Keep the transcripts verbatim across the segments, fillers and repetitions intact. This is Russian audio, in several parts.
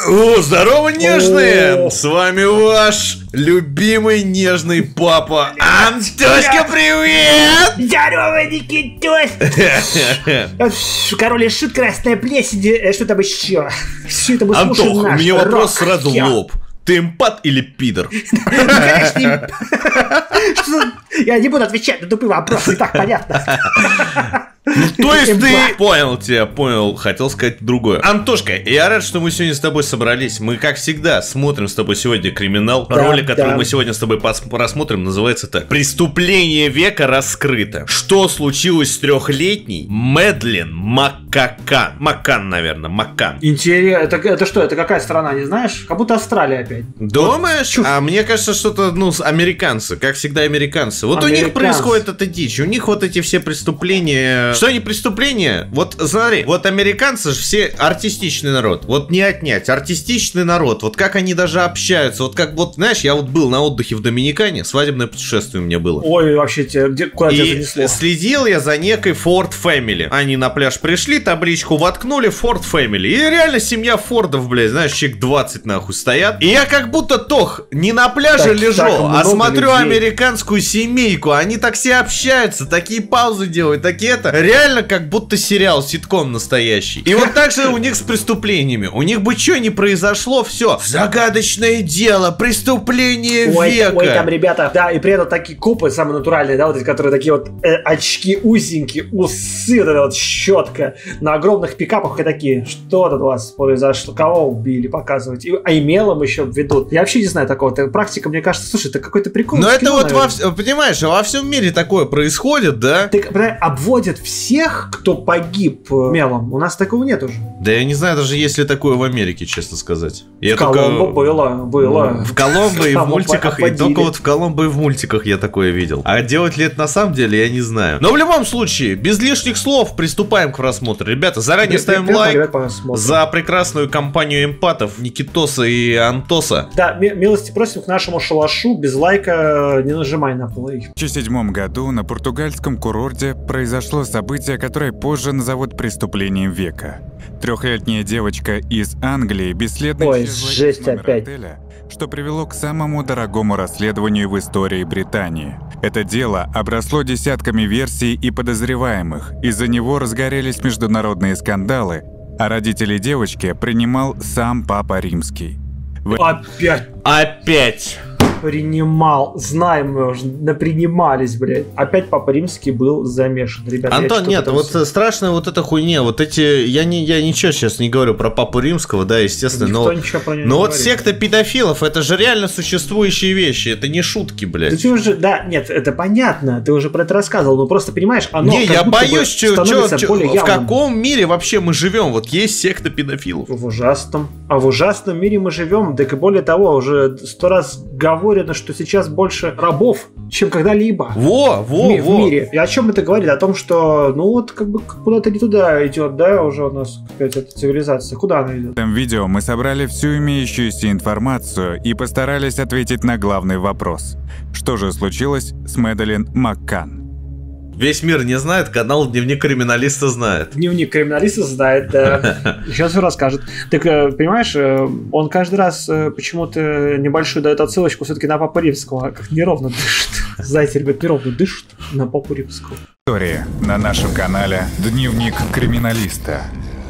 О, здорово, нежные! С вами ваш любимый нежный папа Антошка, привет! Здорово, Никитос! Король и шут, красная плесень, что там еще? Все это мы слушаем. Антох, у меня вопрос сразу в лоб. Ты эмпат или пидор? Конечно, я не буду отвечать на тупые вопросы, и так понятно. Ну, то есть ты... Понял тебя, понял. Хотел сказать другое. Антошка, я рад, что мы сегодня с тобой собрались. Мы, как всегда, смотрим с тобой сегодня криминал. Да, Ролик, который да. мы сегодня с тобой просмотрим, называется так: «Преступление века раскрыто». Что случилось с трехлетней Мэдлин Маккан? Маккан, наверное, Маккан. Интересно, это, это что, это какая страна, не знаешь? Как будто Австралия опять. Думаешь? Вот. А мне кажется, что-то, ну, американцы. Как всегда, американцы. Вот американцы. У них происходит эта дичь. У них вот эти все преступления... Что они преступления? Вот смотри, вот американцы же все артистичный народ. Вот не отнять, артистичный народ. Вот как они даже общаются. Вот как вот, знаешь, я вот был на отдыхе в Доминикане, свадебное путешествие у меня было. Ой, вообще, тебе, где, куда и тебя занесло? Следил я за некой Ford Family. Они на пляж пришли, табличку воткнули, Ford Family. И реально семья Фордов, блядь, знаешь, человек двадцать нахуй стоят. И я как будто тох не на пляже так, лежу, так а смотрю людей. Американскую семейку. Они так все общаются, такие паузы делают, такие это. Реально как будто сериал, ситком настоящий. И вот так же у них с преступлениями. У них бы что ни произошло, все. Загадочное дело, преступление ой, века. Ой, там ребята, да, и при этом такие копы самые натуральные, да, вот эти, которые такие вот э, очки узенькие, усы, вот эта вот щетка на огромных пикапах и такие, что тут у вас произошло, кого убили, показывать. И, а и мелом еще ведут. Я вообще не знаю такого. Это практика, мне кажется, слушай, это какой-то прикол. Но это вот, во, понимаешь, во всем мире такое происходит, да? Ты, обводят всех, кто погиб мелом. У нас такого нет уже. Да я не знаю, даже есть ли такое в Америке, честно сказать. Я в Коломбо только... было, было. Ну, в Коломбо и в мультиках, и только вот в Коломбо и в мультиках я такое видел. А делать ли это на самом деле, я не знаю. Но в любом случае, без лишних слов приступаем к просмотру. Ребята, заранее ставим лайк за прекрасную компанию эмпатов Никитоса и Антоса. Да, милости просим к нашему шалашу. Без лайка не нажимай на плей. В две тысячи седьмом году на португальском курорте произошло событие, которое позже назовут преступлением века. Трехлетняя девочка из Англии бесследно Ой, жесть опять. Отеля, что привело к самому дорогому расследованию в истории Британии. Это дело обросло десятками версий и подозреваемых. Из-за него разгорелись международные скандалы, а родителей девочки принимал сам Папа Римский. В... Опять! Опять! Принимал, знаем мы уже, напринимались, блядь. Опять Папа Римский был замешан, ребята. Антон, нет, вот все... страшная вот эта хуйня, вот эти, я, не, я ничего сейчас не говорю про Папу Римского, да, естественно, Никто но, ничего про него но не вот говорит. Секта педофилов, это же реально существующие вещи, это не шутки, блядь. Да, ты уже, да, нет, это понятно, ты уже про это рассказывал, но просто понимаешь, оно не, я боюсь, что, становится чё, более в каком мире вообще мы живем, вот есть секта педофилов. В ужасном, а в ужасном мире мы живем, так и более того, уже сто раз говорено, что сейчас больше рабов, чем когда-либо во, во, в, во. в мире. И о чем это говорит? О том, что, ну вот, как бы куда-то не туда идет, да, уже у нас, так сказать, эта цивилизация. Куда она идет? В этом видео мы собрали всю имеющуюся информацию и постарались ответить на главный вопрос. Что же случилось с Мэдлин Маккан? Весь мир не знает, канал Дневник Криминалиста знает. Дневник Криминалиста знает, да. Сейчас все расскажет. Так, понимаешь, он каждый раз почему-то небольшую дает отсылочку все-таки на Папу Римского. Как неровно дышит. Знаете, ребят, неровно дышит на Папу Римского. История на нашем канале Дневник Криминалиста.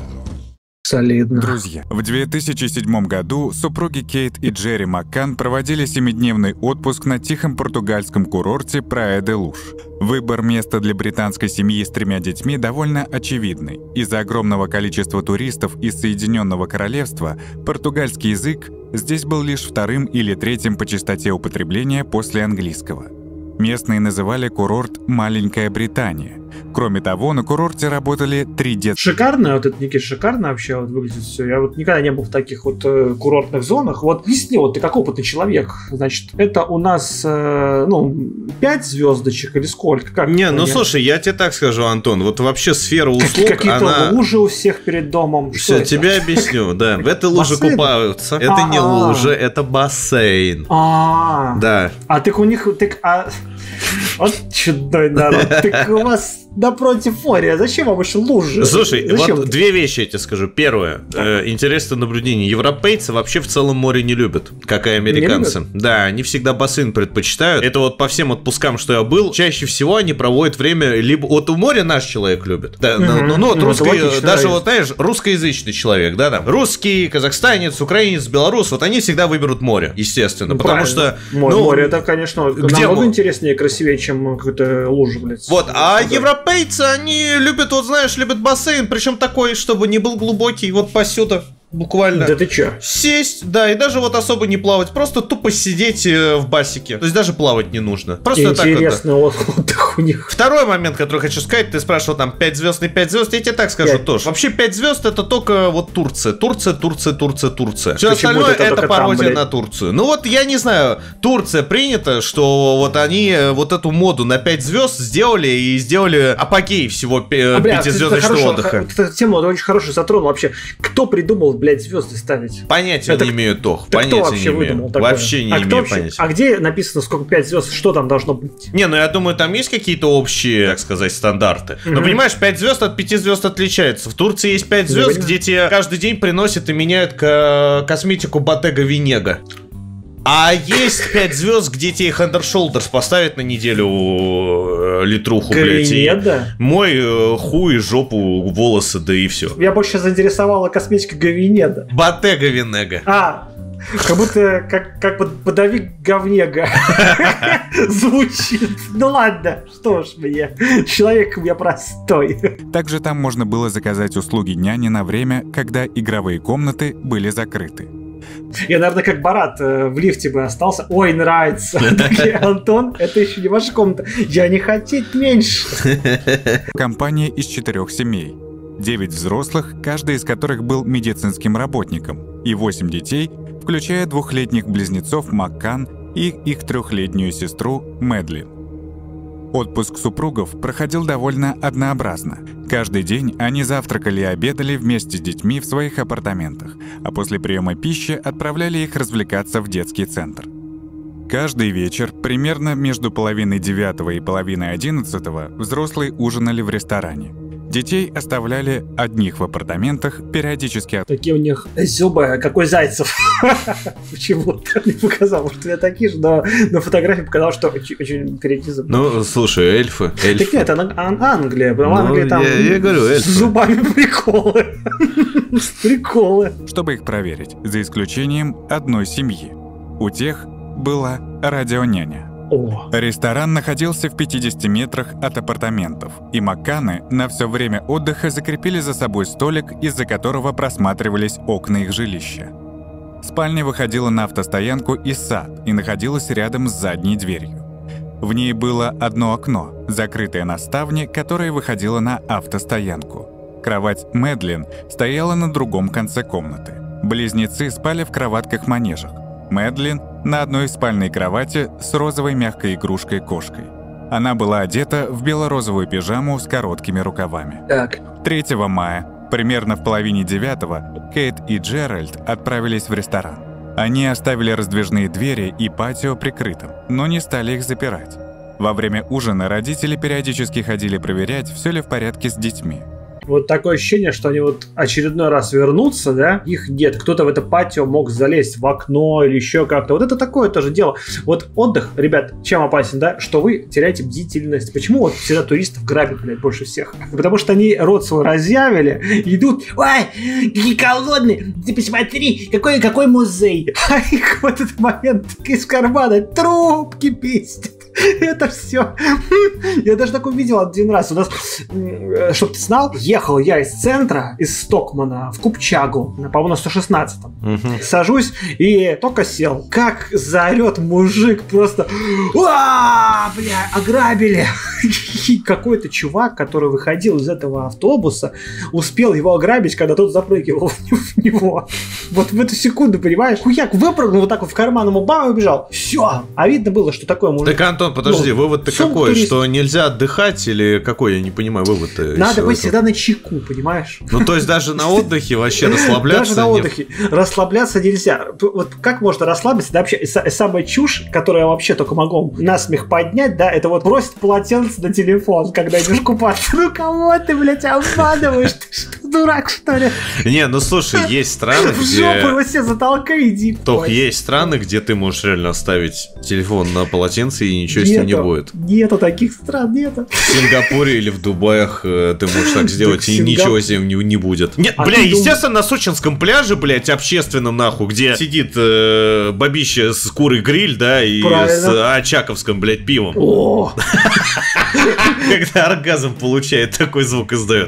Солидно. Друзья, в две тысячи седьмом году супруги Кейт и Джерри Маккан проводили семидневный отпуск на тихом португальском курорте Праia-де-Луж. Выбор места для британской семьи с тремя детьми довольно очевидный. Из-за огромного количества туристов из Соединенного Королевства португальский язык здесь был лишь вторым или третьим по частоте употребления после английского. Местные называли курорт «Маленькая Британия». Кроме того, на курорте работали три детских... Шикарно, вот это, Никит, шикарно вообще вот выглядит все. Я вот никогда не был в таких вот э, курортных зонах. Вот объясни, вот ты как опытный человек, значит, это у нас, э, ну, пять звездочек или сколько? Как не, ну я... слушай, я тебе так скажу, Антон, вот вообще сфера услуг, какие-то она... лужи у всех перед домом. Все, тебе объясню, да. В этой луже купаются. Это не лужа, это бассейн. А, да. А так у них, так, а... Вот чудной народ, так у вас... напротив моря. Зачем вам еще лужи? Слушай, Зачем вот это? две вещи я тебе скажу. Первое, э, интересное наблюдение. Европейцы вообще в целом море не любят, как и американцы. Да, они всегда бассейн предпочитают. Это вот по всем отпускам, что я был, чаще всего они проводят время либо... Вот у моря наш человек любит. Да, Угу. ну, ну, вот Ну, русский, это логично, даже да, вот, знаешь, русскоязычный человек, да, там, русский, казахстанец, украинец, белорус, вот они всегда выберут море, естественно, Ну, потому правильно. что... Море, ну, море это, конечно, где намного мо- интереснее и красивее, чем какая-то лужа, блядь. Вот, а Да. европейцы, они любят, вот знаешь, любят бассейн, причем такой, чтобы не был глубокий, вот посюда. Буквально. Да ты чё? Сесть, да, и даже вот особо не плавать, просто тупо сидеть э, в басике. То есть даже плавать не нужно. Просто так вот. Интересный отдых у них. Второй момент, который хочу сказать, ты спрашивал там пять звезд и пять звезд, я тебе так скажу Пять. тоже. Вообще пять звезд это только вот Турция. Турция, Турция, Турция, Турция. Все Почему остальное это это, только пародия там, блядь? на Турцию. Ну вот я не знаю, Турция принято, что вот они э, вот эту моду на пять звезд сделали и сделали апогей всего пе- А, бля, кстати, пятизвездочного хорошо, отдыха. х- Эта тема очень хорошая затронула вообще. Кто придумал, блядь, звезды ставить? Понятия Это не имею, Тох. Да Понятия кто вообще не выдумал имею. такое? Вообще не а кто имею вообще- понятия. А где написано, сколько пять звезд, что там должно быть? Не, ну я думаю, там есть какие-то общие, так сказать, стандарты. Но Мгм. понимаешь, пять звезд от пяти звезд отличается. В Турции есть пять Я звезд, понимаю. где тебе каждый день приносят и меняют ко- косметику Bottega Veneta. А есть пять звезд, где тебе Head and Shoulders поставят на неделю э, литруху, блядь. и Гавинеда? Мой э, хуй, жопу, волосы, да и все. Я больше заинтересовала косметика Гавинеда. Bottega Veneta. А, как будто как, как под подавик говнега звучит. Ну ладно, что ж мне. Человек я простой. Также там можно было заказать услуги няни на время, когда игровые комнаты были закрыты. Я, наверное, как Барат э, в лифте бы остался. Ой, нравится. Такие, Антон, это еще не ваша комната. Я не хотеть меньше. Компания из четырех семей. Девять взрослых, каждый из которых был медицинским работником, и восемь детей, включая двухлетних близнецов Маккан и их трехлетнюю сестру Мэдлин. Отпуск супругов проходил довольно однообразно. Каждый день они завтракали и обедали вместе с детьми в своих апартаментах, а после приема пищи отправляли их развлекаться в детский центр. Каждый вечер, примерно между половиной девятого и половиной одиннадцатого, взрослые ужинали в ресторане. Детей оставляли одних в апартаментах, периодически от... Такие у них зубы, какой Зайцев. Почему-то не показал, может, я такие же, но на фотографии показал, что очень, очень передний зуб. Ну, слушай, эльфы, эльфы. Так нет, это Ан- Англия, потому Ну, Англия там я- я говорю, с эльфы. зубами приколы. Приколы. чтобы их проверить, за исключением одной семьи. У тех была радионяня. О, Ресторан находился в пятидесяти метрах от апартаментов, и Макканы на все время отдыха закрепили за собой столик, из-за которого просматривались окна их жилища. Спальня выходила на автостоянку и сад и находилась рядом с задней дверью. В ней было одно окно, закрытое на ставне, которое выходило на автостоянку. Кровать Мэдлин стояла на другом конце комнаты. Близнецы спали в кроватках-манежах. Мэдлин на одной спальной кровати с розовой мягкой игрушкой-кошкой. Она была одета в бело-розовую пижаму с короткими рукавами. так. третьего мая, примерно в половине девятого, Кейт и Джеральд отправились в ресторан. Они оставили раздвижные двери и патио прикрытым, но не стали их запирать. Во время ужина родители периодически ходили проверять, все ли в порядке с детьми. Вот такое ощущение, что они вот очередной раз вернутся, да, их нет. Кто-то в это патио мог залезть в окно или еще как-то. Вот это такое тоже дело. Вот отдых, ребят, чем опасен, да, что вы теряете бдительность. Почему вот всегда туристов грабят, блядь, больше всех? Потому что они рот свой разъявили, идут, ой, какие голодные, ты посмотри, какой, какой музей. А их в этот момент из кармана трубки пиздят. Это все. Я даже так увидел один раз. У нас, чтобы ты знал, ехал я из центра, из Стокмана в Купчагу, по-моему, на сто шестнадцатом. Мгм. Сажусь и только сел. Как заорет мужик просто. Уа, бля, ограбили. И какой-то чувак, который выходил из этого автобуса, успел его ограбить, когда тот запрыгивал в него. Вот в эту секунду, понимаешь? Хуяк выпрыгнул вот так вот в карман, ему бам, и убежал. Все. А видно было, что такое мужик. Так, Антон, Антон, подожди, Ну, вывод-то сумка какой? турист. Что нельзя отдытать или какой? Я не понимаю, вывод-то. из Надо всего быть этого. всегда на чеку, понимаешь? Ну, то есть даже на отдыхе вообще расслабляться? Даже на не- отдыхе. Расслабляться нельзя. Вот как можно расслабиться? Да, вообще, и са- самая чушь, которую я вообще только могу насмех поднять, да, это вот бросить полотенце на телефон, когда идешь купаться. Ну кого ты, блядь, обманываешь? Ты что, дурак, что ли? Не, ну слушай, есть страны, В жопу где... его себе затолкай, иди. Тох, Ой. есть страны, где ты можешь реально оставить телефон на полотенце и ничего с ним не Нету. будет. Нету таких стран, нету. В Сингапуре или в Дубаях э, ты можешь так сделать, Так и Сингап- ничего с ним не, не будет. Нет, А бля, ты дум- естественно, на сочинском пляже, блядь, общественном, нахуй, где сидит э, бабища с курой гриль, да, и Правильно. с э, очаковским, блядь, пивом. О, Когда оргазм получает, такой звук издает.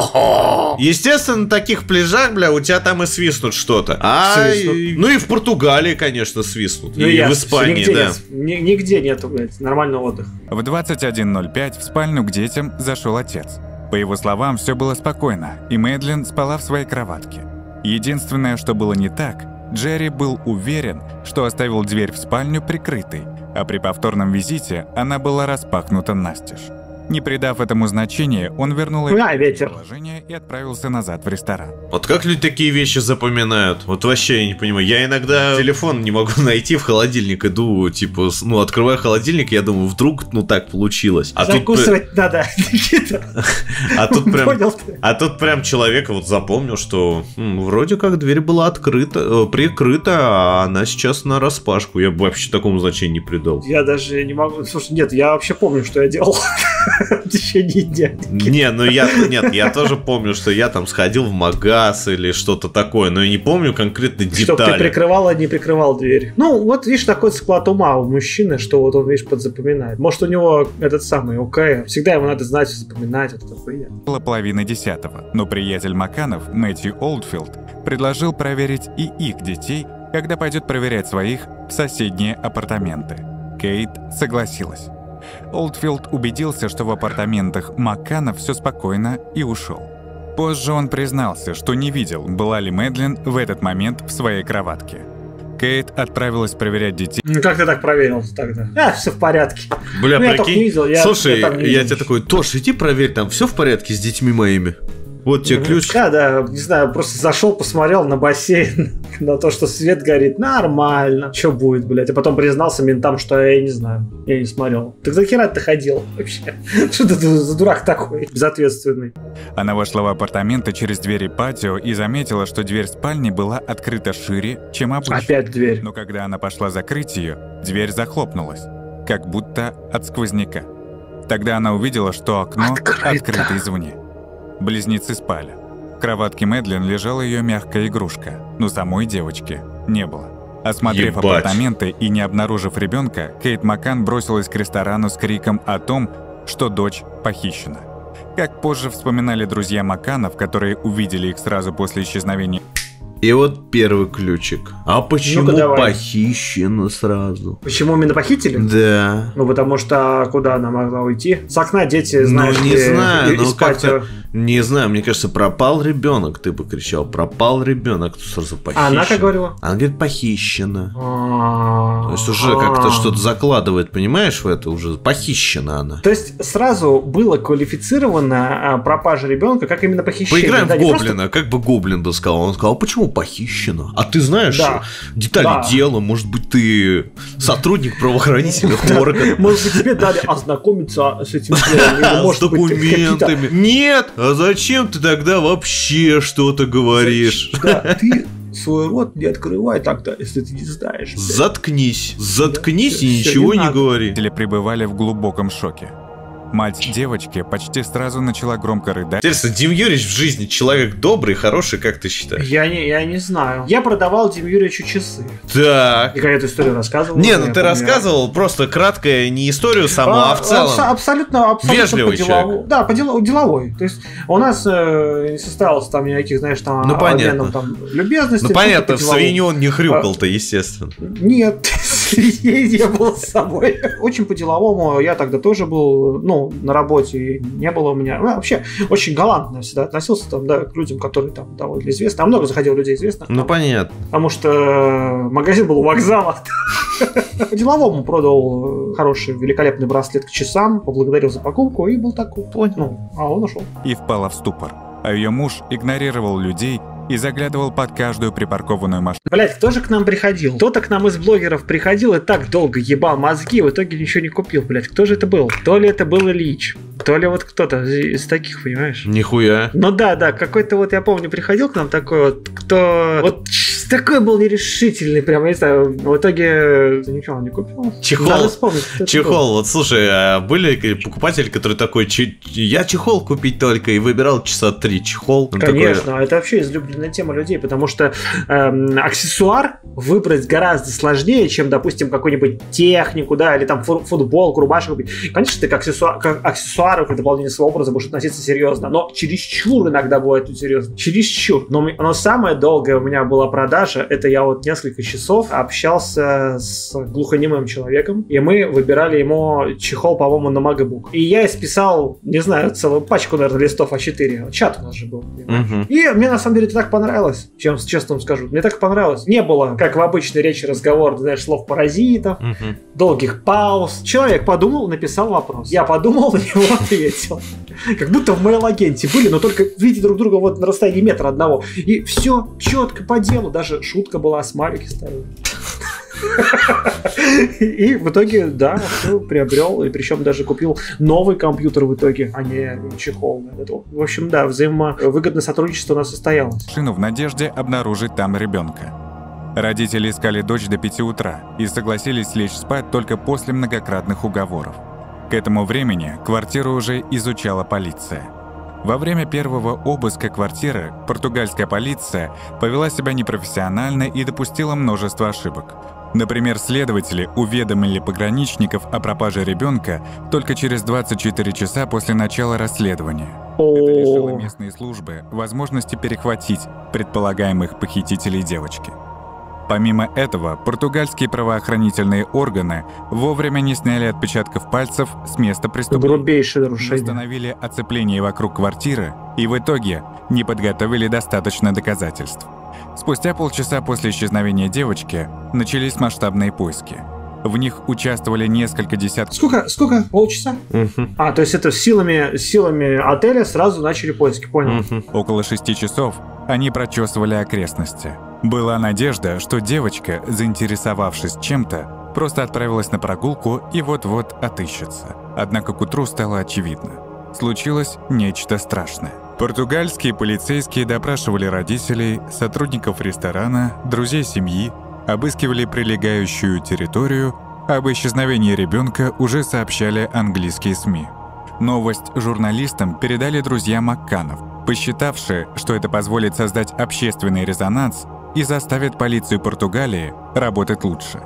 Естественно, на таких пляжах, бля, у тебя там и свистнут что-то. А, Свистнут. и- ну и в Португалии, конечно, свистнут. ну и я- в Испании, нигде да. нет, ни- нигде нету, блядь, нормального отдыха. В двадцать один ноль пять в спальню к детям зашел отец. По его словам, все было спокойно, и Мэдлин спала в своей кроватке. Единственное, что было не так, Джерри был уверен, что оставил дверь в спальню прикрытой, а при повторном визите она была распахнута настежь. Не придав этому значения, он вернул ее А, ветер. положение и отправился назад в ресторан. Вот как люди такие вещи запоминают? Вот вообще я не понимаю. Я иногда телефон не могу найти, в холодильник иду, типа, с- ну, открываю холодильник, я думаю, вдруг, ну, так получилось. А тут, Закусывать надо, Никита. а тут прям... Понял ты? А тут прям человек вот запомнил, что м, вроде как дверь была открыта, э, прикрыта, а она сейчас на распашку. Я бы вообще такому значению не придал. Я даже не могу... Слушай, нет, я вообще помню, что я делал в течение дня. Не, ну я, нет, я тоже помню, что я там сходил в магаз или что-то такое, но я не помню конкретно Чтоб ты детали. прикрывала, не прикрывал дверь. Ну, вот видишь, такой склад ума у мужчины, что вот он, видишь, подзапоминает. Может, у него этот самый ОК, всегда ему надо знать, запоминать, это такое. Было половина десятого, но приятель Макканов, Мэтью Олдфилд, предложил проверить и их детей, когда пойдет проверять своих в соседние апартаменты. Кейт согласилась. Олдфилд убедился, что в апартаментах Макканов все спокойно, и ушел. Позже он признался, что не видел, была ли Мэдлин в этот момент в своей кроватке. Кейт отправилась проверять детей. Ну, как ты так проверил тогда? А, все в порядке. Бля, Ну, я только прикинь. не видел, я- Слушай, я там не я видел. тебе такой, Тош, иди проверь, там все в порядке с детьми моими. Вот тебе ключ. Да, да, не знаю, просто зашел, посмотрел на бассейн, на то, что свет горит, нормально. Что будет, блядь? А потом признался ментам, что я не знаю, я не смотрел. Так за хера ты ходил вообще? Что ты за дурак такой, безответственный? Она вошла в апартаменты через двери патио и заметила, что дверь спальни была открыта шире, чем обычно. Опять дверь. Но когда она пошла закрыть ее, дверь захлопнулась, как будто от сквозняка. Тогда она увидела, что окно Открыто. открыто извне. Близнецы спали. В кроватке Мэдлин лежала ее мягкая игрушка, но самой девочки не было. Осмотрев Ебать. апартаменты и не обнаружив ребенка, Кейт Маккан бросилась к ресторану с криком о том, что дочь похищена. Как позже вспоминали друзья Макканов, которые увидели их сразу после исчезновения. И вот первый ключик. А почему Ну-ка, давай. похищено сразу? Почему именно похитили? Да. Ну, потому что куда она могла уйти? С окна дети, знаешь, ну, не ли, знаю, из ну патио. как-то, не знаю, мне кажется, пропал ребенок, ты бы кричал, пропал ребенок, тут сразу похищен. А она как говорила? Она говорит, похищена. То То есть уже как-то что-то закладывает, понимаешь, в это уже похищена она. То есть сразу было квалифицировано а, пропажа ребенка как именно похищение. Поиграем Да, в не Гоблина, просто- как бы Гоблин бы сказал. Он сказал, почему похищена? А ты знаешь Да. детали Да. дела, может быть, ты сотрудник правоохранительных органов. Может быть, тебе дали ознакомиться с этим делом, или, С может быть, какие-то- документами. Нет, а зачем ты тогда вообще что-то говоришь? Да, ты свой рот не открывай тогда, если ты не знаешь. блядь. Заткнись, заткнись всё, и всё, ничего не не надо. говори. Родители пребывали в глубоком шоке. Мать девочки почти сразу начала громко рыдать. Интересно, Дим Юрьевич в жизни человек добрый, хороший, как ты считаешь? Я не, я не знаю. Я продавал Диму Юрьевичу часы. Так. Я эту историю рассказывал. Не, я ну ты помню. рассказывал просто кратко, не историю саму, а, в целом. абсо- абсолютно, абсолютно Вежливый по-деловому. Да, по дело- деловой. То есть у нас э, не состоялось там никаких, знаешь, там Ну, понятно. обменов, там любезностей. Ну просто понятно, в по-деловому. свинью он не хрюкал-то, естественно. Нет, ей не было с собой. Очень по-деловому, я тогда тоже был, ну, на работе, не было у меня. Ну, вообще, очень галантно всегда относился там, да, к людям, которые там довольно известны. А много заходило людей известных. Ну, там, понятно. Потому что магазин был у вокзала. По-деловому продал хороший, великолепный браслет к часам, поблагодарил за покупку и был такой, ну, а он ушел. И впала в ступор. А ее муж игнорировал людей и заглядывал под каждую припаркованную машину. Блять, кто же к нам приходил? Кто-то к нам из блогеров приходил и так долго ебал мозги, в итоге ничего не купил, блять. Кто же это был? То ли это был Ильич, то ли вот кто-то из таких, понимаешь? Нихуя. Ну да, да, какой-то вот, я помню, приходил к нам такой вот, кто... Вот такой был нерешительный, прям, я не знаю, в итоге ничего он не купил. Чехол. Надо вспомнить, Чехол, вот слушай, а были покупатели, которые такой, я чехол купить только, и выбирал часа три чехол. Конечно, такой... это вообще излюбленная тема людей, потому что эм, аксессуар выбрать гораздо сложнее, чем, допустим, какую-нибудь технику, да, или там футболку, рубашку купить. Конечно, ты к, аксессуар, к аксессуару, к дополнению своего образа будешь относиться серьезно, но чересчур иногда бывает серьезно. Чересчур. Но, но самое долгое у меня была продажа, это я вот несколько часов общался с глухонемым человеком, и мы выбирали ему чехол, по-моему, на MacBook. И я исписал, не знаю, целую пачку, наверное, листов а четыре. Чат у нас же был. Uh-huh. И мне, на самом деле, это так понравилось, чем, честно вам скажу. Мне так понравилось. Не было, как в обычной речи разговор, знаешь, слов паразитов, uh-huh. долгих пауз. Человек подумал, написал вопрос. Я подумал, на него ответил. Как будто в мейл-агенте были, но только видите друг друга вот на расстоянии метра одного. И все четко по делу. Даже шутка была, смайлики ставили. И в итоге, да, все приобрел, и причем даже купил новый компьютер в итоге, а не чехол. В общем, да, взаимовыгодное сотрудничество у нас состоялось. Машину в надежде обнаружить там ребенка. Родители искали дочь до пяти утра и согласились лечь спать только после многократных уговоров. К этому времени квартиру уже изучала полиция. Во время первого обыска квартиры португальская полиция повела себя непрофессионально и допустила множество ошибок. Например, следователи уведомили пограничников о пропаже ребенка только через двадцать четыре часа после начала расследования. Это лишило местные службы возможности перехватить предполагаемых похитителей девочки. Помимо этого, португальские правоохранительные органы вовремя не сняли отпечатков пальцев с места преступления, грубейшее нарушение, установили оцепление вокруг квартиры и в итоге не подготовили достаточно доказательств. Спустя полчаса после исчезновения девочки начались масштабные поиски. В них участвовали несколько десятков... Сколько? Сколько? Полчаса? Uh-huh. А, то есть это силами, силами отеля сразу начали поиски, понял? Uh-huh. Около шести часов они прочесывали окрестности. Была надежда, что девочка, заинтересовавшись чем-то, просто отправилась на прогулку и вот-вот отыщется. Однако к утру стало очевидно. Случилось нечто страшное. Португальские полицейские допрашивали родителей, сотрудников ресторана, друзей семьи, обыскивали прилегающую территорию, об исчезновении ребенка уже сообщали английские СМИ. Новость журналистам передали друзья Макканов, посчитавшие, что это позволит создать общественный резонанс и заставит полицию Португалии работать лучше.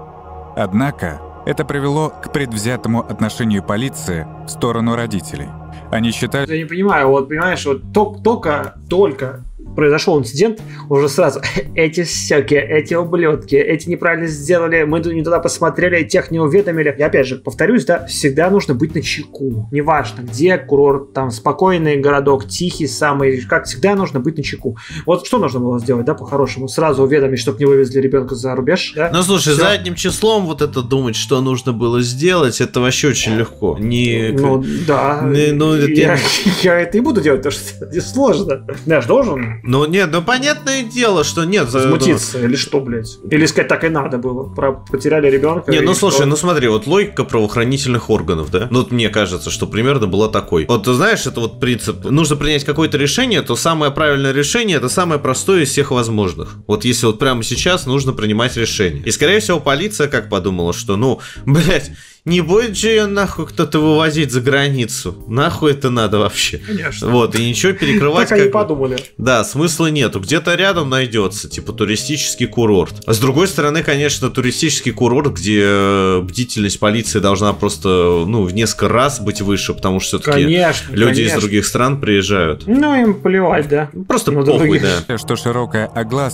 Однако это привело к предвзятому отношению полиции в сторону родителей. Они считали... Я не понимаю, вот понимаешь, вот только, только произошел инцидент, уже сразу эти сёки, эти ублюдки, эти неправильно сделали, мы не туда посмотрели, тех не уведомили. Я опять же повторюсь, да, всегда нужно быть начеку. Неважно, где курорт, там спокойный городок, тихий самый, как всегда нужно быть начеку. Вот что нужно было сделать, да, по-хорошему? Сразу уведомить, чтобы не вывезли ребенка за рубеж, да? Ну слушай, Всё. задним числом вот это думать, что нужно было сделать, это вообще очень легко. Не... Ну да, не, ну, это я, я... я это и буду делать, потому что это сложно. Я же должен Ну нет, ну понятное дело, что нет. Смутиться, или что, блядь? Или сказать, так и надо было. Про... Потеряли ребенка. Не, ну слушай, что? ну смотри, вот логика правоохранительных органов, да? Ну вот мне кажется, что примерно была такой. Вот ты знаешь, это вот принцип. Нужно принять какое-то решение, то самое правильное решение — это самое простое из всех возможных. Вот если вот прямо сейчас нужно принимать решение. И скорее всего полиция как подумала, что ну, блядь, не будет же ее нахуй кто-то вывозить за границу. Нахуй это надо вообще. Конечно. Вот, и ничего перекрывать. Так они как... подумали. Да, смысла нету. Где-то рядом найдется, типа, туристический курорт. А с другой стороны, конечно, туристический курорт, где бдительность полиции должна просто, ну, в несколько раз быть выше, потому что все-таки люди конечно. из других стран приезжают. Ну, им плевать, да. Просто ну, похуй, других... да. Что широкая огласка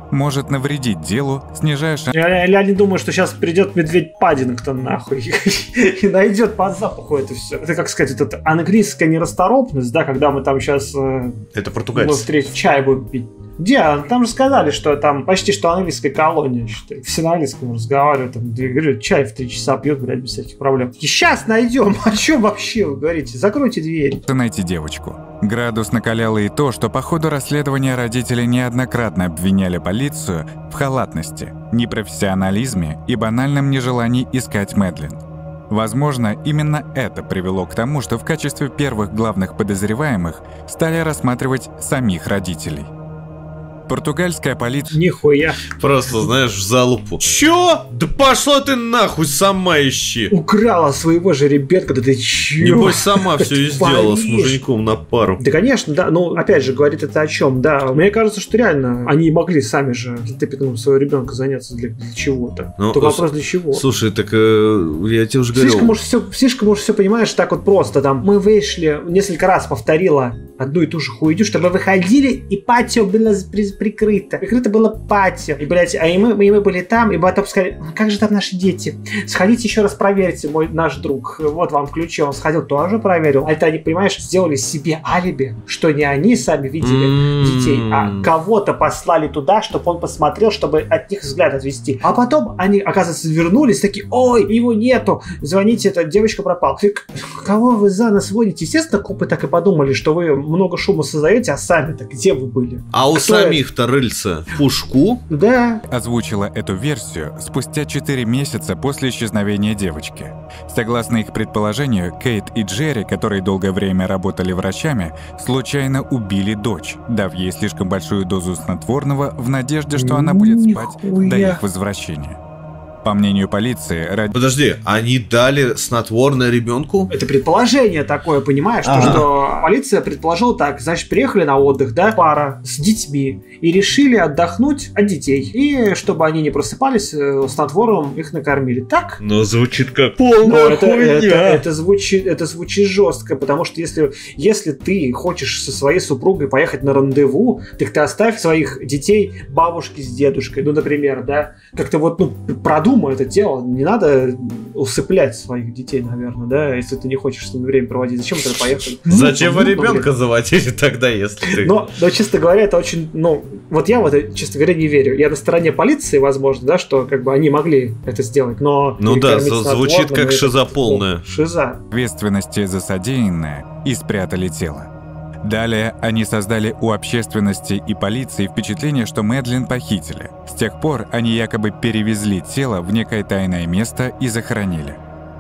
может навредить делу, снижая шанс... Я, я не думаю, что сейчас придет медведь Паддингтон нахуй и найдет по запаху это все. Это, как сказать, это английская нерасторопность, да, когда мы там сейчас... Это португальцы. Мы встретим чай будем пить. Где? Там же сказали, что там почти что английская колония, считай. Все на английском разговаривают, там, говорю, чай в три часа пьют, блядь, без всяких проблем. И сейчас найдем. О чем вообще вы говорите? Закройте дверь. Найти девочку. Градус накаляло и то, что по ходу расследования родители неоднократно обвиняли полицию в халатности, непрофессионализме и банальном нежелании искать Мэдлин. Возможно, именно это привело к тому, что в качестве первых главных подозреваемых стали рассматривать самих родителей. Португальская полиция... Нихуя. Просто, знаешь, в залупу. Чё? Да пошла ты нахуй, сама ищи. Украла своего же ребенка, да ты чё? Небось, сама все и сделала с муженьком на пару. Да, конечно, да. Ну, опять же, говорит это о чем? Да, мне кажется, что реально они могли сами же киднапингом своего ребенка заняться для, для чего-то. Ну, только вопрос для чего. Слушай, так э, я тебе уже говорил. Слишком уж все, слишком уж все понимаешь так вот просто. Там мы вышли, несколько раз повторила одну и ту же хуйню, чтобы выходили, и патио было прикрыто. Прикрыто было патио. И, блядь, а и мы, и мы были там, и потом сказали, как же там наши дети? Сходите еще раз проверьте, мой наш друг. Вот вам ключи. Он сходил, тоже проверил. А это они, понимаешь, сделали себе алиби, что не они сами видели mm-hmm. детей, а кого-то послали туда, чтобы он посмотрел, чтобы от них взгляд отвести. А потом они, оказывается, вернулись, такие, ой, его нету, звоните, эта девочка пропала. Кого вы за нас водите? Естественно, копы так и подумали, что вы много шума создаете, а сами-то где вы были? А у самих-то рыльца в пушку? Да. Озвучила эту версию спустя четыре месяца после исчезновения девочки. Согласно их предположению, Кейт и Джерри, которые долгое время работали врачами, случайно убили дочь, дав ей слишком большую дозу снотворного в надежде, что она будет спать до их возвращения. По мнению полиции, ради... Подожди, они дали снотворное ребенку? Это предположение такое, понимаешь? Ага. То, что полиция предположила так. Значит, приехали на отдых, да, пара с детьми, и решили отдохнуть от детей. И чтобы они не просыпались, снотворным их накормили. Так? Но звучит как полная это, хуйня. Это, это, звучит, это звучит жестко, потому что если, если ты хочешь со своей супругой поехать на рандеву, так ты оставь своих детей бабушке с дедушкой, ну, например, да, как-то вот, ну, продумай это дело, не надо усыплять своих детей, наверное, да, если ты не хочешь с ними время проводить. Зачем ты поехали? Зачем вы ребенка заводили тогда, если ты... Но, но, честно говоря, это очень, ну, вот я в это, честно говоря, не верю. Я на стороне полиции, возможно, да, что как бы они могли это сделать, но... Ну да, звучит как шиза полная. Ну, шиза. Ответственности за содеянное и спрятали тело. Далее они создали у общественности и полиции впечатление, что Мэдлин похитили. С тех пор они якобы перевезли тело в некое тайное место и захоронили.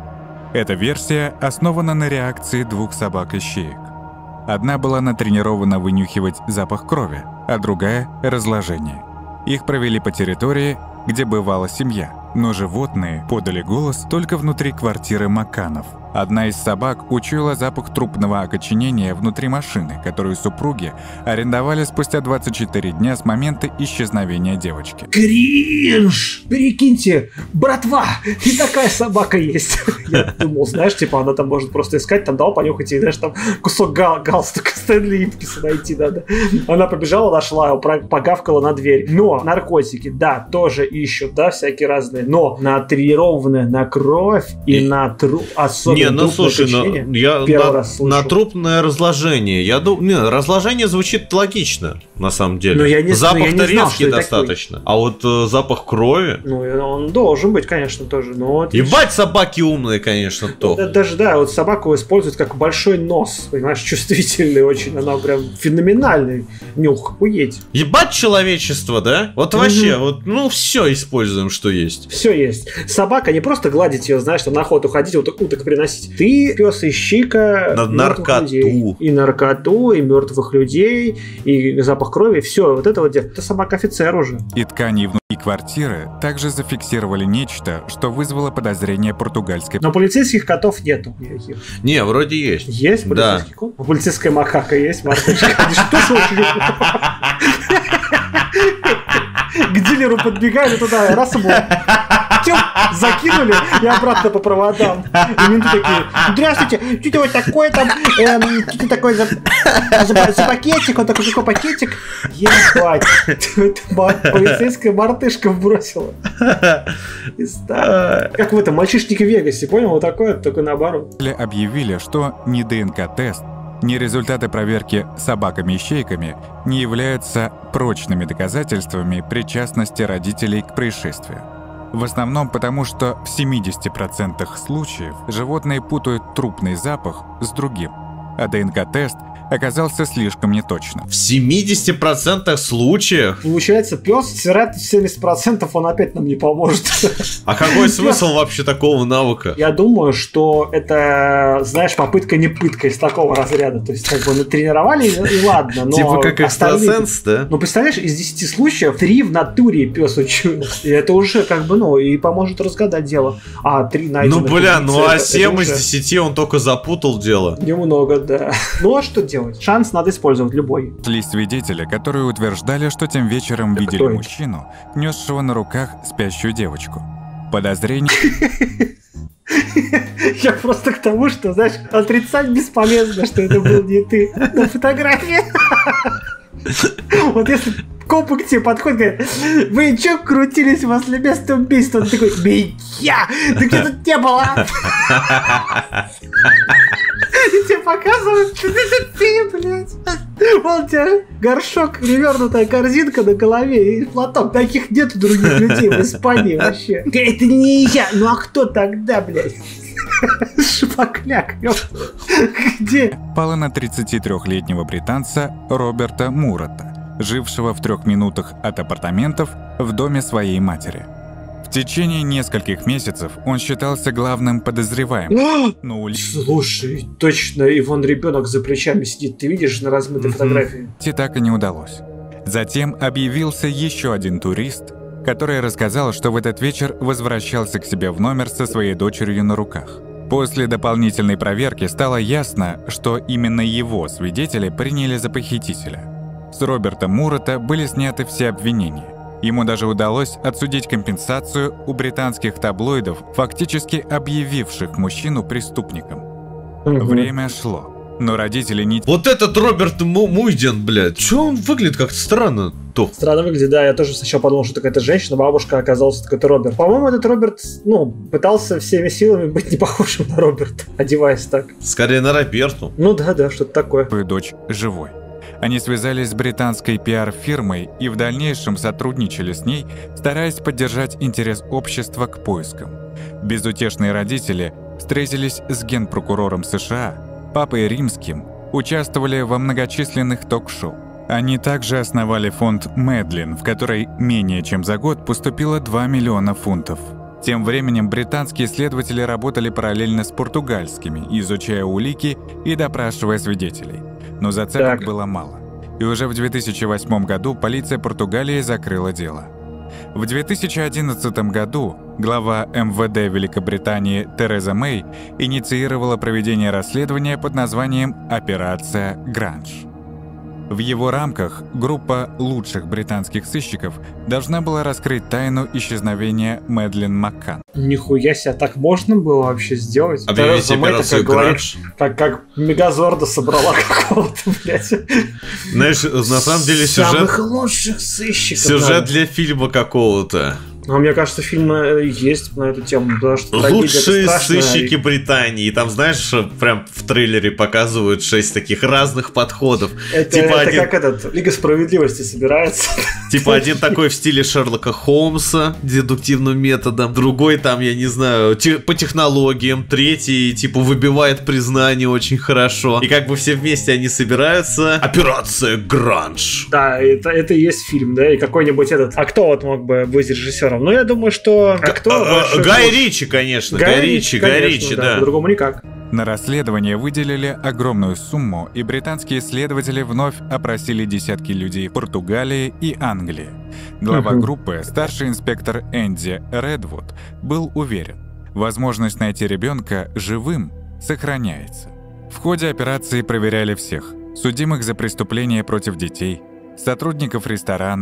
Эта версия основана на реакции двух собак-ищеек. Одна была натренирована вынюхивать запах крови, а другая – разложение. Их провели по территории, где бывала семья, но животные подали голос только внутри квартиры Макканов. Одна из собак учуяла запах трупного окоченения внутри машины, которую супруги арендовали спустя двадцать четыре дня с момента исчезновения девочки. Кринж! Прикиньте, братва, и такая собака есть. Я думал, знаешь, типа она там может просто искать, там дал понюхать, и знаешь, там кусок гал галстука Стэнли Ипкиса найти надо. Она побежала, нашла, погавкала на дверь. Но наркотики, да, тоже ищут, да, всякие разные. Но натренированные на кровь и, и... на труп, особенно. Не, ну слушай, ну, я на, на трупное разложение. Я думаю, не, разложение звучит логично, на самом деле. Я не, Запах-то резкий знал, достаточно. Такой. А вот э, запах крови. Ну, он должен быть, конечно, тоже. Но вот ебать, собаки умные, конечно, то. Да, даже да, вот собаку используют как большой нос, понимаешь, чувствительный очень. Она прям феноменальный нюх, охуеть. Ебать человечество, да? Вот угу. Вообще, вот, ну все используем, что есть. Все есть. Собака, не просто гладить ее, знаешь, там на охоту ходить, вот уток приносить. Ты пес ищика на наркоту. Людей. И наркоту, и мертвых людей, и запах крови, все, вот это вот, это собака-офицер уже. И ткани внутри квартиры также зафиксировали нечто, что вызвало подозрение португальской... Но полицейских котов нету никаких. Не, вроде есть. Есть полицейский да. кот? Полицейская макака есть, марточка. Что слушали? К дилеру подбегали туда, раз ему... Артем закинули и обратно по проводам. И менты такие: здравствуйте, что это вот такое там, эм, что такое за, за, за пакетик, он такой, какой пакетик? Ебать, полицейская мартышка бросила. Как в этом «Мальчишнике в Вегасе», понял? Вот такое, только наоборот. Объявили, что ни ДНК-тест, ни результаты проверки собаками-ищейками не являются прочными доказательствами причастности родителей к происшествию. В основном потому, что в семидесяти процентах случаев животные путают трупный запах с другим, а ДНК-тест оказался слишком неточным. В семидесяти процентах случаев? Получается, пес, с вероятностью семьдесят процентов он опять нам не поможет. А какой смысл вообще такого навыка? Я думаю, что это, знаешь, попытка не пытка из такого разряда. То есть, как бы натренировали, и ладно. Но типа как экстрасенс, да? Ну, представляешь, из десяти случаев три в натуре пес учуял. И это уже как бы, ну, и поможет разгадать дело. А три найденных. Ну, бля, ну а семь из десяти он только запутал дело. Немного, да. Ну, а что делать? Шанс надо использовать любой. Шли свидетели, которые утверждали, что тем вечером да видели мужчину, несшего на руках спящую девочку. Подозрение... Я просто к тому, что, знаешь, отрицать бесполезно, что это был не ты на фотографии. Вот если копы к тебе подходят, говорят: вы чё крутились возле места убийства? Он такой: меня! Ты где тут не было? И тебе показывают, что это ты, блядь. Вон у тебя горшок, перевернутая корзинка на голове и платок. Таких нет других людей в Испании вообще. Это не я. Ну а кто тогда, блядь? Шпакляк. Где? Пала на тридцатитрёхлетнего британца Роберта Мурата, жившего в трех минутах от апартаментов в доме своей матери. В течение нескольких месяцев он считался главным подозреваемым. Но ули... Слушай, точно, и вон ребенок за плечами сидит, ты видишь на размытой фотографии? И так и не удалось. Затем объявился еще один турист, который рассказал, что в этот вечер возвращался к себе в номер со своей дочерью на руках. После дополнительной проверки стало ясно, что именно его свидетели приняли за похитителя. С Роберта Мурата были сняты все обвинения. Ему даже удалось отсудить компенсацию у британских таблоидов, фактически объявивших мужчину преступником. Угу. Время шло, но родители не... Вот этот Роберт Муйден, блядь, чё он выглядит как-то странно? То. Странно выглядит, да, я тоже сначала подумал, что какая-то женщина, бабушка, оказался какой-то Роберт. По-моему, этот Роберт, ну, пытался всеми силами быть не похожим на Роберта, одеваясь так. Скорее на Роберту. Ну да, да, что-то такое. Твою дочь живой. Они связались с британской пиар-фирмой и в дальнейшем сотрудничали с ней, стараясь поддержать интерес общества к поискам. Безутешные родители встретились с генпрокурором США, папой Римским, участвовали во многочисленных ток-шоу. Они также основали фонд «Медлин», в который менее чем за год поступило два миллиона фунтов. Тем временем британские следователи работали параллельно с португальскими, изучая улики и допрашивая свидетелей. Но зацепок так. было мало. И уже в две тысячи восьмом году полиция Португалии закрыла дело. В две тысячи одиннадцатом году глава эм вэ дэ Великобритании Тереза Мэй инициировала проведение расследования под названием «Операция Гранж». В его рамках группа лучших британских сыщиков должна была раскрыть тайну исчезновения Мэдлин Маккан. Нихуя себе, так можно было вообще сделать? Объявить операцию Гранж. Так как Мегазорда собрала какого-то, блядь. Знаешь, на самом деле сюжет... Самых лучших сыщиков. Сюжет для фильма какого-то. А мне кажется, фильмы есть на эту тему, потому что лучшие сыщики Британии. И там, знаешь, прям в трейлере показывают шесть таких разных подходов. Это, типа это один... как этот, Лига Справедливости собирается. Типа один такой в стиле Шерлока Холмса, дедуктивным методом. Другой там, я не знаю, по технологиям. Третий, типа, выбивает признание очень хорошо. И как бы все вместе они собираются. Операция Гранж. Да, это, это и есть фильм, да? И какой-нибудь этот... А кто вот мог бы быть режиссером? Ну, я думаю, что... А кто а, Гай может... Ричи, конечно. Гай, Гай Ричи, Гай Ричи, да. По-другому никак. На расследование выделили огромную сумму, и британские следователи вновь опросили десятки людей в Португалии и Англии. Глава uh-huh. группы, старший инспектор Энди Редвуд, был уверен, возможность найти ребенка живым сохраняется. В ходе операции проверяли всех: судимых за преступления против детей, сотрудников ресторана,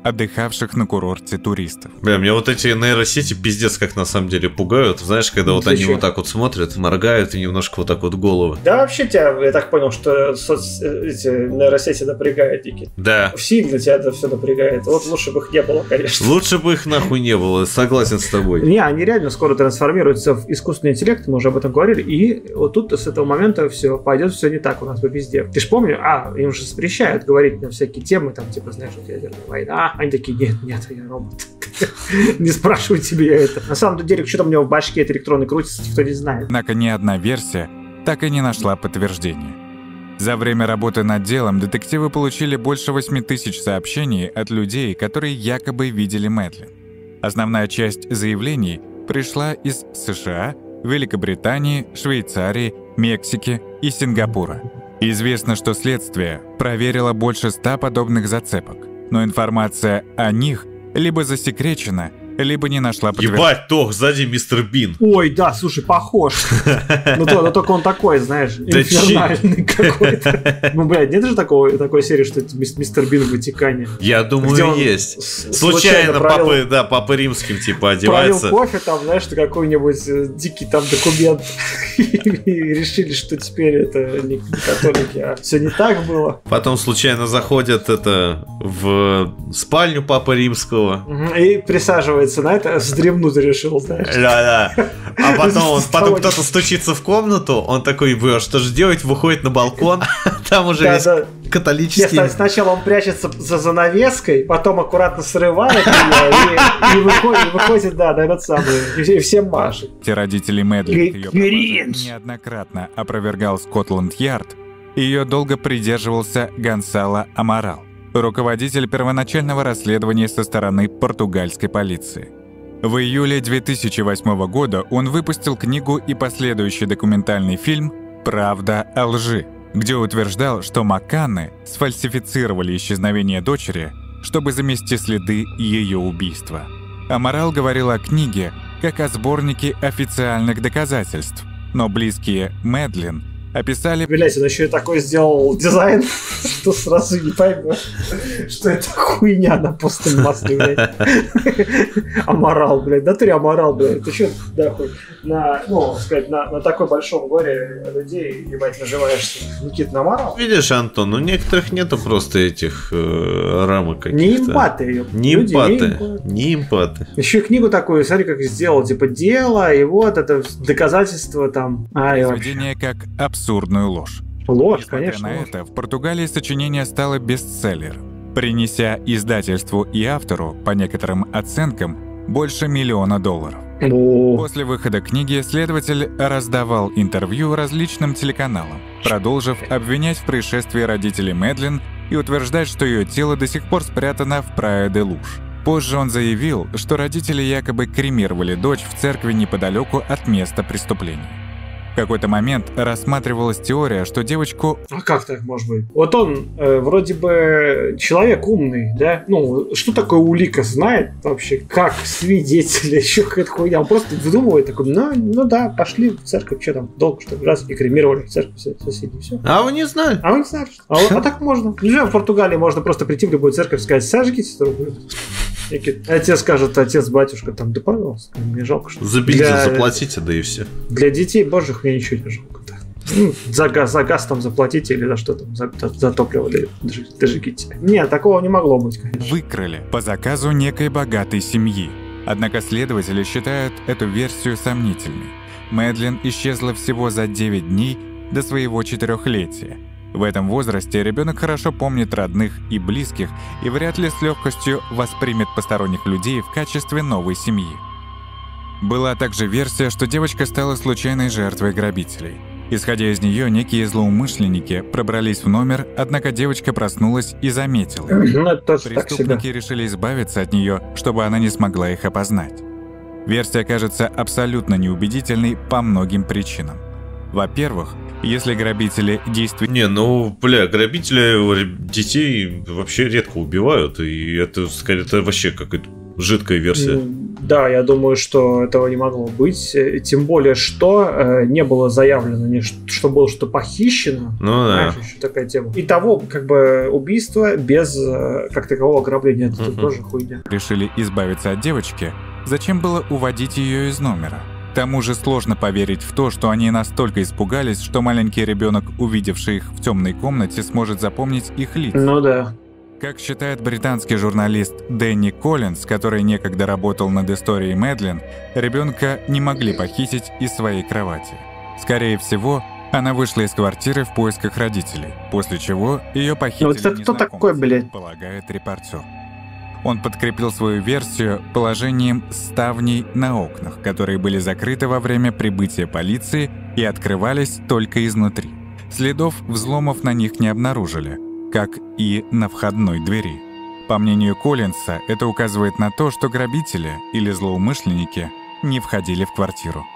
отдыхавших на курорте туристов. Бля, меня вот эти нейросети пиздец как на самом деле пугают. Знаешь, когда вот они вот так вот смотрят, моргают и немножко вот так вот головы. Да вообще тебя, я так понял, что соц... эти нейросети напрягают, Никит. Да. Сильно тебя это все напрягает. Вот лучше бы их не было, конечно. Лучше бы их нахуй не было, согласен с тобой. Не, они реально скоро трансформируются в искусственный интеллект, мы уже об этом говорили, и вот тут с этого момента все пойдет все не так у нас по везде. Ты ж помнишь, а, им же запрещают говорить на всякие темы, там, типа, знаешь, вот ядерная война. Они такие, нет, нет, я робот. Не спрашивайте меня это. На самом деле, что там у него в башке это электронный крутится, никто не знает. Однако ни одна версия так и не нашла подтверждения. За время работы над делом детективы получили больше восьми тысяч сообщений от людей, которые якобы видели Мэдлин. Основная часть заявлений пришла из США, Великобритании, Швейцарии, Мексики и Сингапура. Известно, что следствие проверило больше ста подобных зацепок, но информация о них либо засекречена, либо не нашла подтверждения. Ебать, Тох, сзади мистер Бин. Ой, да, слушай, похож. Ну, то, но только он такой, знаешь, инфернальный какой-то. Ну, блядь, нет же такого, такой серии, что это мистер Бин в Ватикане? Я думаю, есть. Случайно папы, да, папы римским, типа, одевается. Пролил кофе, там, знаешь, какой-нибудь дикий там документ. И решили, что теперь это не католики, а все не так было. Потом случайно заходят это в спальню папы римского. И присаживаются на это, вздремнуть решил, знаешь. Да-да. А потом, он, потом кто-то стучится в комнату, он такой, вы, а что же делать? Выходит на балкон, там уже да, весь да. католический... Нет, сначала он прячется за занавеской, потом аккуратно срывает ее и, и, выходит, и выходит, да, на этот самый, и всем машет. Те родители Мэдлин ее пропажи неоднократно опровергал Скотланд-Ярд, и ее долго придерживался Гонсало Амарал, руководитель первоначального расследования со стороны португальской полиции. В июле две тысячи восьмого года он выпустил книгу и последующий документальный фильм «Правда о лжи», где утверждал, что Макканы сфальсифицировали исчезновение дочери, чтобы замести следы ее убийства. Амарал говорил о книге как о сборнике официальных доказательств, но близкие Мэдлин описали... Блять, он еще и такой сделал дизайн, что сразу не поймешь, что это хуйня на постном масле, блядь. Аморал, блядь. Да ты аморал, блядь. Ты что, да, хуй, на, ну, сказать, на, на такой большом горе людей, ебать, наживаешься. Никит, на аморал? Видишь, Антон, у некоторых нету просто этих э, рамок каких-то. Не импаты ее. Не импаты. Не импаты. Еще и книгу такую, смотри, как сделал, типа, дело, и вот это доказательство там. А, Произведение как абсурдную ложь. Ложь, Несмотря конечно. на ложь. это, в Португалии сочинение стало бестселлером, принеся издательству и автору, по некоторым оценкам, больше миллиона долларов. О. После выхода книги следователь раздавал интервью различным телеканалам, продолжив обвинять в происшествии родителей Мэдлин и утверждать, что ее тело до сих пор спрятано в Праia-де-Луш. Позже он заявил, что родители якобы кремировали дочь в церкви неподалеку от места преступления. В какой-то момент рассматривалась теория, что девочку... А как так может быть? Вот он э, вроде бы человек умный, да? Ну, что такое улика знает вообще? Как свидетели, еще какая-то хуйня. Он просто выдумывает такой, ну, ну да, пошли в церковь, что там, долго что ли, раз, и кремировали в церковь соседней, все. А вы не знали? А вы не знаете. А, а так можно. Уже в Португалии можно просто прийти в любую церковь и сказать, сожгите сто рублей. А тебе скажет отец, батюшка, там, да пожалуйста, мне жалко, что... За бензин для... заплатите, да и все. Для детей божьих мне ничего не жалко. Да. Ну, за газ, за газ там заплатите или за что там, за, за топливо дожигите. Нет, такого не могло быть, конечно. Выкрали по заказу некой богатой семьи. Однако следователи считают эту версию сомнительной. Мэдлин исчезла всего за девять дней до своего четырехлетия. В этом возрасте ребенок хорошо помнит родных и близких и вряд ли с легкостью воспримет посторонних людей в качестве новой семьи. Была также версия, что девочка стала случайной жертвой грабителей. Исходя из нее, некие злоумышленники пробрались в номер, однако девочка проснулась и заметила. Ну, это тоже Преступники решили избавиться от нее, чтобы она не смогла их опознать. Версия кажется абсолютно неубедительной по многим причинам. Во-первых, если грабители действительно... Не, ну, бля, грабители детей вообще редко убивают, и это, скорее, это вообще какая-то жидкая версия. Да, я думаю, что этого не могло быть. Тем более, что э, не было заявлено, не, что было что похищено. Ну да. Знаешь, еще такая тема. Итого, как бы, убийство без э, как такового ограбления. Это uh-huh. тоже хуйня. Решили избавиться от девочки. Зачем было уводить ее из номера? К тому же сложно поверить в то, что они настолько испугались, что маленький ребенок, увидевший их в темной комнате, сможет запомнить их лица. Ну да. Как считает британский журналист Дэнни Коллинз, который некогда работал над историей Мэдлин, ребенка не могли похитить из своей кровати. Скорее всего, она вышла из квартиры в поисках родителей, после чего ее похитили вот это кто такой, блядь? Полагает репортер. Он подкрепил свою версию положением ставней на окнах, которые были закрыты во время прибытия полиции и открывались только изнутри. Следов взломов на них не обнаружили, как и на входной двери. По мнению Коллинса, это указывает на то, что грабители или злоумышленники не входили в квартиру.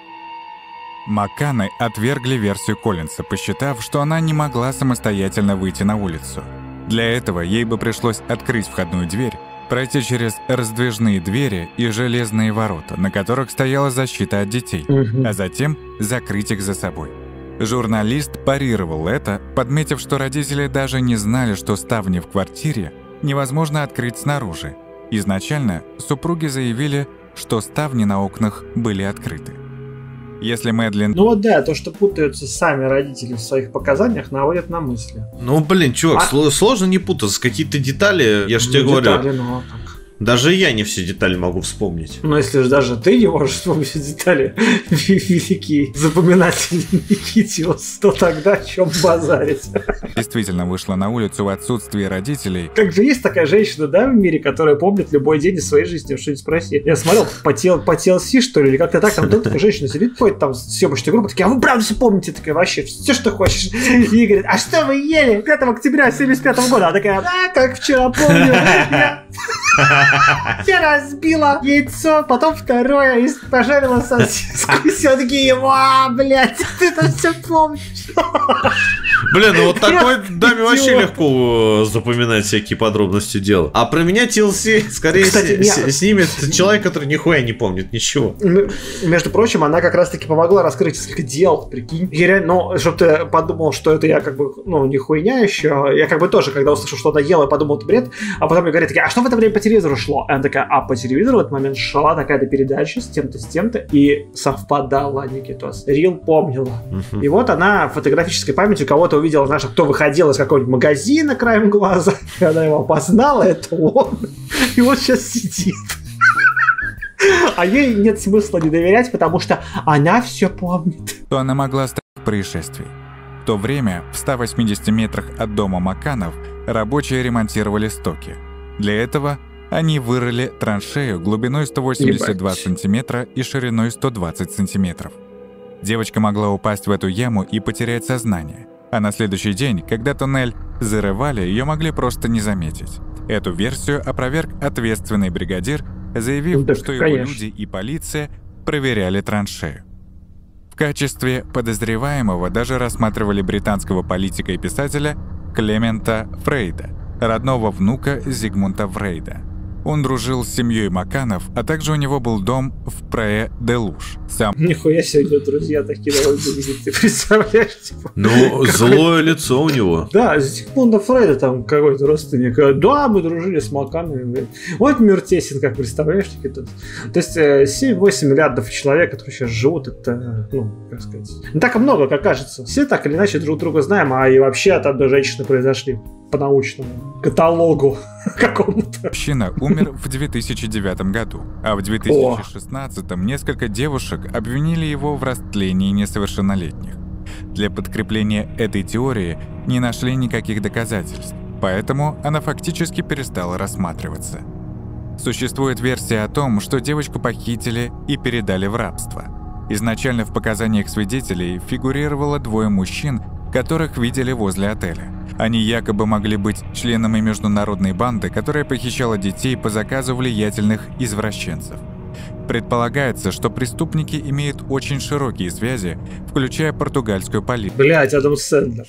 Макканы отвергли версию Коллинса, посчитав, что она не могла самостоятельно выйти на улицу. Для этого ей бы пришлось открыть входную дверь, пройти через раздвижные двери и железные ворота, на которых стояла защита от детей, угу. а затем закрыть их за собой. Журналист парировал это, подметив, что родители даже не знали, что ставни в квартире невозможно открыть снаружи. Изначально супруги заявили, что ставни на окнах были открыты. Если Мэдлин... Ну вот да, то, что путаются сами родители в своих показаниях, наводят на мысли. Ну блин, чувак, а... сложно не путаться. Какие-то детали, я же ну, тебе детали, говорю... Ну, так. Даже я не все детали могу вспомнить. Но если же даже ты не можешь вспомнить все детали, великий запоминательный Никитиус, то тогда о чем базарить? Действительно вышла на улицу в отсутствие родителей. Как же есть такая женщина, да, в мире, которая помнит любой день из своей жизни, что-нибудь спроси. Я смотрел по, тел, по ти эл си, что ли, или как-то так, там такая женщина сидит, ходит там с съемочной группой, такие, а вы правда все помните? Такая, вообще, все, что хочешь. И говорит, а что вы ели пятого октября семьдесят пятого года? Она такая, да, как вчера помню. Я разбила яйцо, потом второе и пожарила сосиску. И все такие, а, блядь, ты это все помнишь. Блин, ну вот такой даме вообще легко запоминать всякие подробности дела. А про меня ти эл си скорее Кстати, с, я... снимет человек, который нихуя не помнит ничего. Между прочим, она как раз-таки помогла раскрыть несколько дел, прикинь. Я реально, ну, чтобы ты подумал, что это я как бы, ну, не хуйня еще. Я как бы тоже, когда услышал, что она ела, подумал, это бред. А потом мне говорят, такие, а что в это время по телевизору шло? И она такая, а по телевизору в этот момент шла такая-то передача с тем-то, с тем-то. И совпадала, Никитос. Рил помнила. Uh-huh. И вот она фотографической памятью кого-то увидела, знаешь, кто выходил из какого-нибудь магазина краем глаза. И она его опознала, это он. И вот сейчас сидит. А ей нет смысла не доверять, потому что она все помнит. То она могла стать в происшествии. В то время в ста восьмидесяти метрах от дома Макканов рабочие ремонтировали стоки. Для этого они вырыли траншею глубиной сто восемьдесят два сантиметра и шириной сто двадцать сантиметров. Девочка могла упасть в эту яму и потерять сознание. А на следующий день, когда туннель зарывали, ее могли просто не заметить. Эту версию опроверг ответственный бригадир, заявив, да, что его люди и полиция проверяли траншею. В качестве подозреваемого даже рассматривали британского политика и писателя Клемента Фрейда, родного внука Зигмунда Фрейда. Он дружил с семьей Макканов, а также у него был дом в Праэ-де-Луш. Сам... Нихуя себе, друзья такие довольно ты представляешь? Типа, ну, злое лицо у него. Да, Зигмунда Фрейда там какой-то родственник. Да, мы дружили с Макканами. Вот мир тесен, как представляешь? То есть семь-восемь миллиардов человек, которые сейчас живут, это, ну, как сказать, не так много, как кажется. Все так или иначе друг друга знаем, а и вообще от одной женщины произошли. По научному каталогу какому-то. Мужчина умер в две тысячи девятом году, а в две тысячи шестнадцатом несколько девушек обвинили его в растлении несовершеннолетних. Для подкрепления этой теории не нашли никаких доказательств, поэтому она фактически перестала рассматриваться. Существует версия о том, что девочку похитили и передали в рабство. Изначально в показаниях свидетелей фигурировало двое мужчин, которых видели возле отеля. Они якобы могли быть членами международной банды, которая похищала детей по заказу влиятельных извращенцев. Предполагается, что преступники имеют очень широкие связи, включая португальскую полицию. Блять, Адам Сэндлер.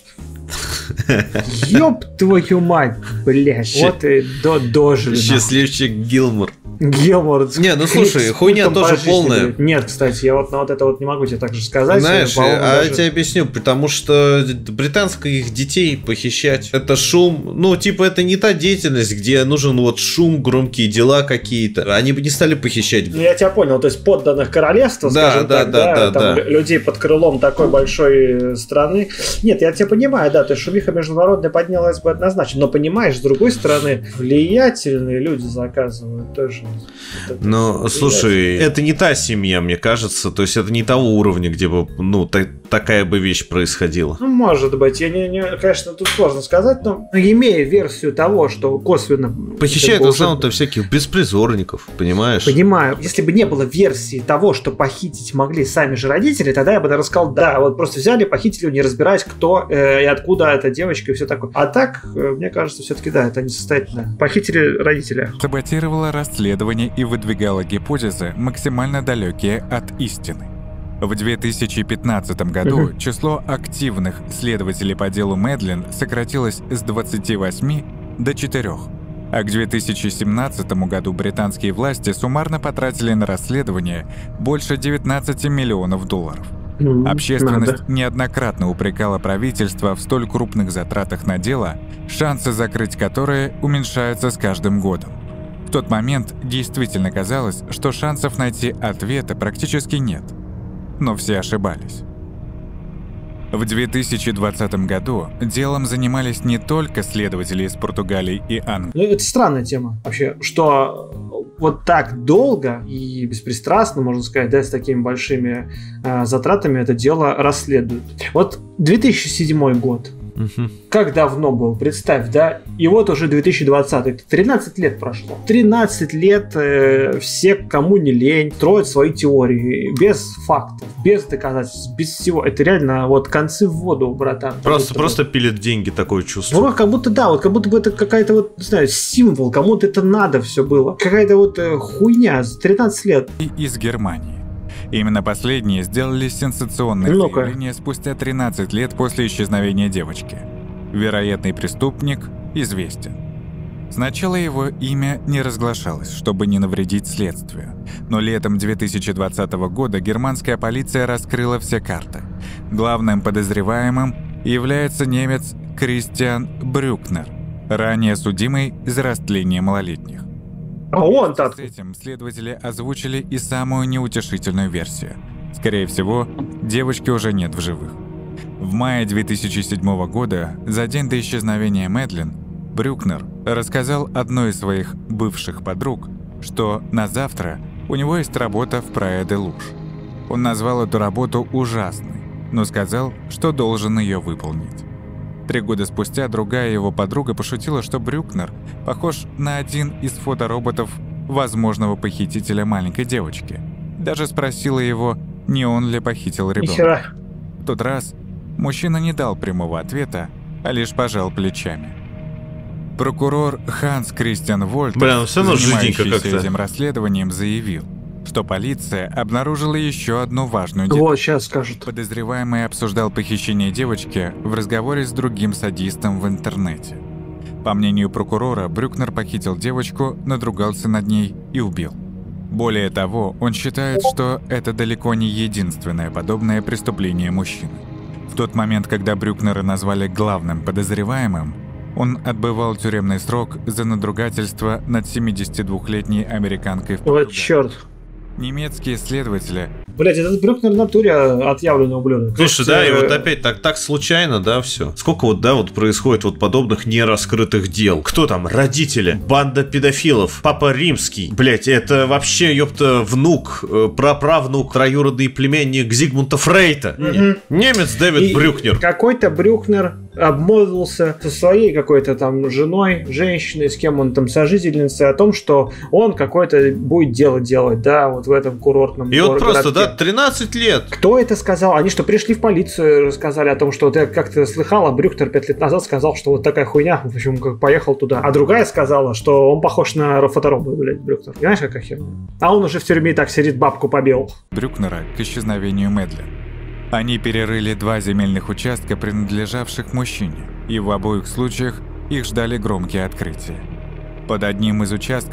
Ёб твою мать, блядь, вот и до дожили. Счастливчик Гилмор. Гилмор. Не, ну слушай, хуйня тоже полная. Нет, кстати, я вот на вот это вот не могу тебе так же сказать. Знаешь, а я тебе объясню, потому что британских детей похищать, это шум, ну, типа, это не та деятельность, где нужен вот шум, громкие дела какие-то. Они бы не стали похищать. Ну, я тебя понял, то есть подданных королевства, да, скажем да, так, да, да, да, там, да. людей под крылом такой большой страны. Нет, я тебя понимаю, да, то есть шумиха международная поднялась бы однозначно, но понимаешь, с другой стороны, влиятельные люди заказывают тоже. Ну, слушай, это не та семья, мне кажется, то есть это не того уровня, где бы, ну, та- такая бы вещь происходила. Ну, может быть, я не, не, конечно, тут сложно сказать, но имея версию того, что косвенно... Похищают в основном-то всяких беспризорников, понимаешь? Понимаю. Если бы не было версии того, что похитить могли сами же родители, тогда я бы рассказал, да, вот просто взяли, похитили, не разбираясь, кто э, и откуда эта девочка и все такое. А так, э, мне кажется, все-таки, да, это несостоятельно. Похитили родители. Саботировало расследование и выдвигало гипотезы, максимально далекие от истины. В две тысячи пятнадцатом году uh-huh. число активных следователей по делу Мэдлин сократилось с двадцати восьми до четырёх. А к две тысячи семнадцатому году британские власти суммарно потратили на расследование больше девятнадцати миллионов долларов. Mm-hmm. Общественность Надо. неоднократно упрекала правительство в столь крупных затратах на дело, шансы закрыть которые уменьшаются с каждым годом. В тот момент действительно казалось, что шансов найти ответа практически нет. Но все ошибались. В две тысячи двадцатом году делом занимались не только следователи из Португалии и Англии. Ну, это странная тема вообще, что вот так долго и беспристрастно, можно сказать, да, с такими большими э, затратами это дело расследуют. Вот две тысячи седьмой год. Угу. Как давно был, представь, да? И вот уже две тысячи двадцатый, тринадцать лет прошло. тринадцать лет э, все, кому не лень, строят свои теории, без фактов, без доказательств, без всего. Это реально вот концы в воду, братан. Просто, просто бы... пилят деньги, такое чувство. Ну, как будто, да, вот как будто бы это какая-то вот, не знаю, символ, кому-то это надо все было. Какая-то вот э, хуйня за тринадцать лет. И из Германии. Именно последние сделали сенсационное Ну-ка. заявление спустя тринадцать лет после исчезновения девочки. Вероятный преступник известен. Сначала его имя не разглашалось, чтобы не навредить следствию. Но летом две тысячи двадцатого года германская полиция раскрыла все карты. Главным подозреваемым является немец Кристиан Брюкнер, ранее судимый за растление малолетних. А он так. С этим следователи озвучили и самую неутешительную версию. Скорее всего, девочки уже нет в живых. В мае две тысячи седьмого года, за день до исчезновения Мэдлин, Брюкнер рассказал одной из своих бывших подруг, что на завтра у него есть работа в Праia-де-Луж. Он назвал эту работу ужасной, но сказал, что должен ее выполнить. Три года спустя другая его подруга пошутила, что Брюкнер похож на один из фотороботов возможного похитителя маленькой девочки. Даже спросила его, не он ли похитил ребенка. В тот раз мужчина не дал прямого ответа, а лишь пожал плечами. Прокурор Ханс Кристиан Вольтер, занимающийся этим расследованием, заявил, что полиция обнаружила еще одну важную деталь. Вот, сейчас скажут. Подозреваемый обсуждал похищение девочки в разговоре с другим садистом в интернете. По мнению прокурора, Брюкнер похитил девочку, надругался над ней и убил. Более того, он считает, что это далеко не единственное подобное преступление мужчины. В тот момент, когда Брюкнера назвали главным подозреваемым, он отбывал тюремный срок за надругательство над семидесятидвухлетней американкой в Португалии. Вот черт. Немецкие следователи... Блять, этот Брюкнер в натуре отъявленный ублюдок. Слушай, да, и вот опять так, так случайно, да, все. Сколько вот, да, вот происходит вот подобных нераскрытых дел. Кто там? Родители, банда педофилов, Папа Римский. Блять, это вообще, ёпта, внук, э, праправнук, троюродный племянник Зигмунда Фрейда. Угу. Немец Дэвид и Брюкнер. Какой-то Брюкнер обмолвился со своей какой-то там женой, женщиной, с кем он там сожительницей, о том, что он какое-то будет дело делать, да, вот в этом курортном И вот просто, городке. да, тринадцать лет. Кто это сказал? Они что, пришли в полицию, рассказали о том, что ты как-то слыхал, а Брюкнер пять лет назад сказал, что вот такая хуйня, в общем, как поехал туда. А другая сказала, что он похож на фоторобот, блядь, Брюкнер. Понимаешь, какая херня? А он уже в тюрьме так сидит, бабку побил. Брюкнера к исчезновению Мэдлин. Они перерыли два земельных участка, принадлежавших мужчине, и в обоих случаях их ждали громкие открытия. Под одним из участков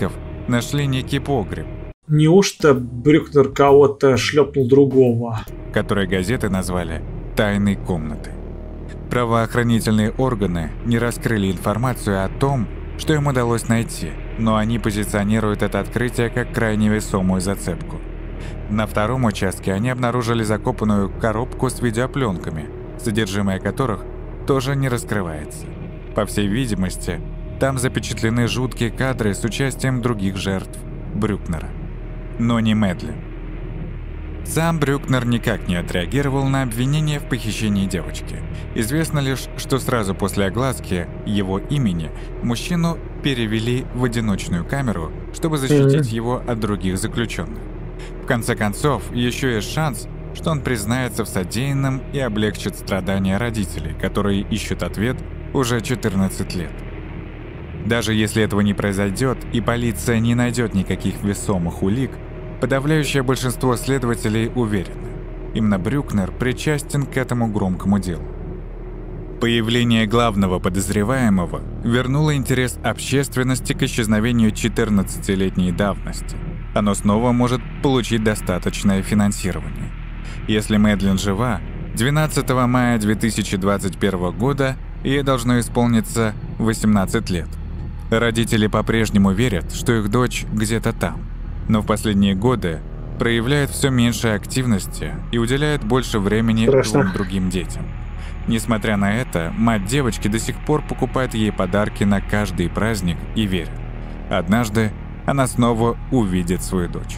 нашли некий погреб. Неужто Брюкнер кого-то шлепнул другого? Который газеты назвали «тайной комнатой». Правоохранительные органы не раскрыли информацию о том, что им удалось найти, но они позиционируют это открытие как крайне весомую зацепку. На втором участке они обнаружили закопанную коробку с видеопленками, содержимое которых тоже не раскрывается. По всей видимости, там запечатлены жуткие кадры с участием других жертв Брюкнера. Но не Мэдлин. Сам Брюкнер никак не отреагировал на обвинение в похищении девочки. Известно лишь, что сразу после огласки его имени мужчину перевели в одиночную камеру, чтобы защитить его от других заключенных. В конце концов, еще есть шанс, что он признается в содеянном и облегчит страдания родителей, которые ищут ответ уже четырнадцать лет. Даже если этого не произойдет и полиция не найдет никаких весомых улик, подавляющее большинство следователей уверены, именно Брюкнер причастен к этому громкому делу. Появление главного подозреваемого вернуло интерес общественности к исчезновению четырнадцатилетней давности. Оно снова может получить достаточное финансирование. Если Мэдлин жива, двенадцатого мая две тысячи двадцать первого года ей должно исполниться восемнадцать лет. Родители по-прежнему верят, что их дочь где-то там, но в последние годы проявляет все меньше активности и уделяет больше времени Страшно. двум другим детям. Несмотря на это, мать девочки до сих пор покупает ей подарки на каждый праздник и верит. Однажды она снова увидит свою дочь.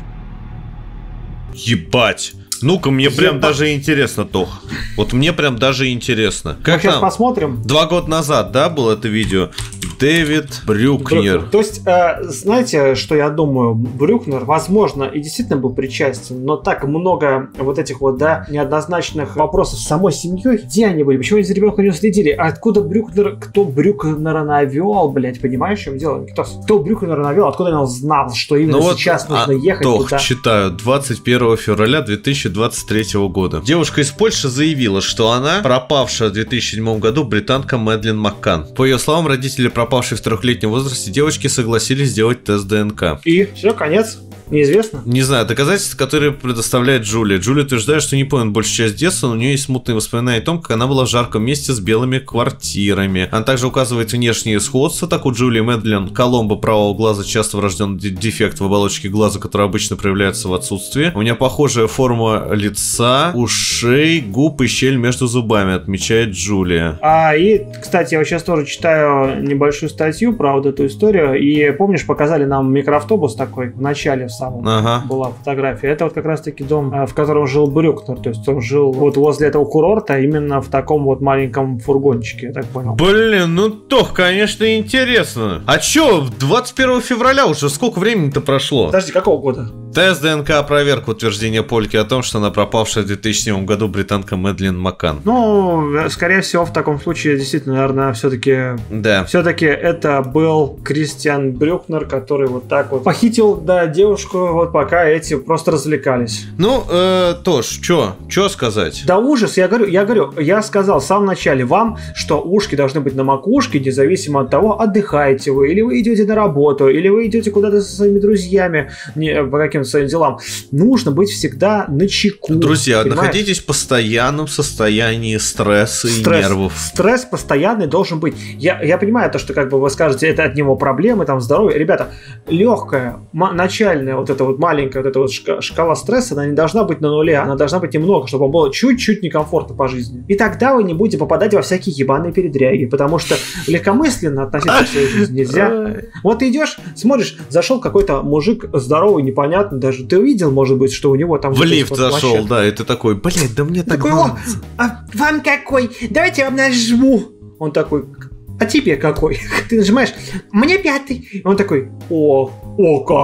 Ебать! Ну-ка, мне прям Ебать. даже интересно, Тох. Вот мне прям даже интересно. Мы Как сейчас там? посмотрим. Два года назад, да, было это видео? Дэвид Брюкнер. То есть, э, знаете, что я думаю? Брюкнер, возможно, и действительно был причастен, но так много вот этих вот, да, неоднозначных вопросов с самой семьей. Где они были? Почему они за ребенком не следили? Откуда Брюкнер, кто Брюкнера навел, блядь, понимаешь, в чем дело? Кто, кто Брюкнера навел? Откуда он знал, что именно Ну вот, сейчас а, нужно ехать Тох, туда? читаю, двадцать первого февраля две тысячи двадцать третьего года. Девушка из Польши заявила, что она пропавшая в две тысячи седьмом году британка Мэдлин Маккан. По ее словам, родители пропавшей в трехлетнем возрасте девочки согласились сделать тест ДНК. И все, конец. Неизвестно. Не знаю, доказательства, которые предоставляет Джулия. Джулия утверждает, что не помнит большую часть детства, но у нее есть смутные воспоминания о том, как она была в жарком месте с белыми квартирами. Она также указывает внешние сходства. Так у Джулии Мэдлин Коломбо правого глаза часто врожденный дефект в оболочке глаза, который обычно проявляется в отсутствии. У нее похожая форма лица, ушей, губ и щель между зубами, отмечает Джулия. А, и, кстати, я вот сейчас тоже читаю небольшую статью про вот эту историю. И помнишь, показали нам микроавтобус такой в начале, в самом Ага. была фотография. Это вот как раз-таки дом, в котором жил Брюкнер. То есть он жил вот возле этого курорта, именно в таком вот маленьком фургончике, я так понял. Блин, ну Тох, конечно, интересно. А чё, двадцать первого февраля уже сколько времени-то прошло? Подожди, какого года? Тест ДНК проверка утверждения Польки о том, что она пропавшая в две тысячи седьмом году британка Мэдлин Маккан. Ну, скорее всего, в таком случае, действительно, наверное, все-таки... Да. Все-таки это был Кристиан Брюкнер, который вот так вот похитил, да, девушку, вот пока эти просто развлекались. Ну, э, Тош, чё? Чё сказать? Да ужас, я говорю, я говорю, я сказал в самом начале вам, что ушки должны быть на макушке, независимо от того, отдыхаете вы, или вы идете на работу, или вы идете куда-то со своими друзьями, не, по каким-то своим делам. Нужно быть всегда начеку. Друзья, понимаешь? находитесь в постоянном состоянии стресса Стресс, и нервов. Стресс постоянный должен быть. Я, я понимаю то, что как бы вы скажете, это от него проблемы, там здоровье. Ребята, легкая, м- начальная вот эта вот маленькая вот эта вот шка- шкала стресса, она не должна быть на нуле, она должна быть немного, чтобы вам было чуть-чуть некомфортно по жизни. И тогда вы не будете попадать во всякие ебаные передряги, потому что легкомысленно относиться к своей жизни нельзя. Вот ты идешь, смотришь, зашел какой-то мужик здоровый, непонятно, даже ты увидел, может быть, что у него там... В лифт вот зашел, площадка. да, и ты такой, блядь, да мне так Такой, о, нравится. а вам какой? Давайте я вам нажму. Он такой, а тебе какой? Ты нажимаешь, мне пятый. Он такой, о, о как.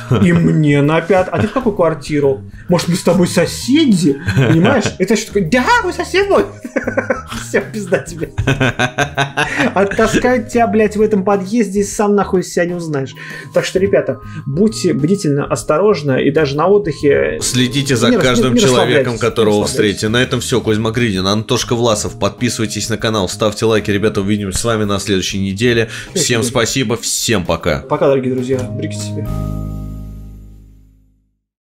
И мне на пятый. А ты в какую квартиру? Может, мы с тобой соседи? Понимаешь? Это что такое? Да, вы сосед мой. Все, пизда тебе. Оттаскают тебя, блядь, в этом подъезде, и сам нахуй себя не узнаешь. Так что, ребята, будьте бдительны, осторожны, и даже на отдыхе... Следите за не, каждым не, не человеком, которого не встретите. На этом все. Козьма Гридин, Антошка Власов. Подписывайтесь на канал, ставьте лайки. Ребята, увидимся с вами на следующей неделе. Всем спасибо, всем пока. Пока, дорогие друзья. Берегите себя.